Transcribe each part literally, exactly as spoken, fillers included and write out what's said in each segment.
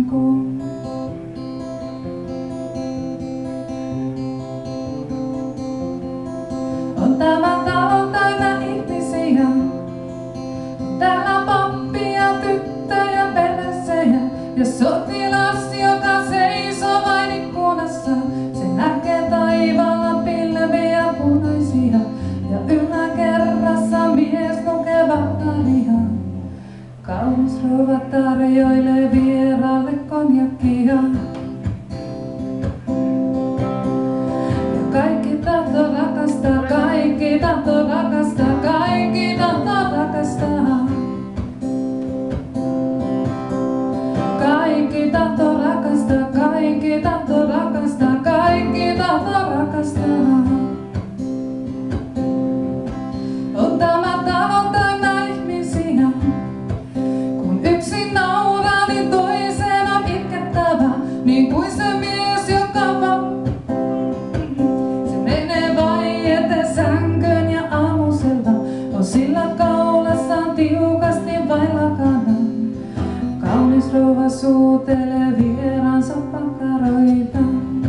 aurinko. On tämä talo täynnä ihmisiä, on täällä pappia, tyttöjä, perhesejä ja sotilas, joka seisoo vain ikkunassa. Se näkee taivaalla pilviä punaisia ja yläkerrassa mies lukee vattaria. Kaunis rouva tarjoilee vieraalle konjakkia. Ja kaikki tahtoo rakastaa, kaikki tahtoo rakastaa, kaikki tahtoo rakastaa. Kaikki tahtoo rakastaa, kaikki tahtoo rakastaa, kaikki tahtoo rakastaa. On tämä talo täynnä ihmisiä. Kun yksin nauraa, niin toisen on itkettävä. Niin kuin se mies, joka vaan se menee vain sänkyyn ja aamusella on sillä kaulassaan tiukasti vain lakana. Kaunis rouva suutelee vieraansa pakkaroita.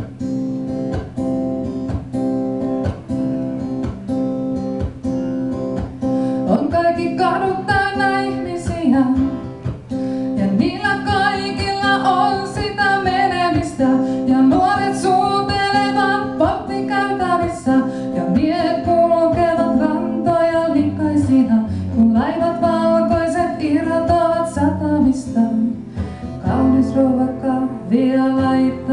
On kaikki kadut täynnä ihmisiä ja niillä kaikilla on sitä menemistä. Ja nuoret suutelevat poppikäytävissä ja miehet kulkevat rantoja likaisina, kun laivat valkoiset irtoavat satamista. Kaunis rouva kahvia laittaa.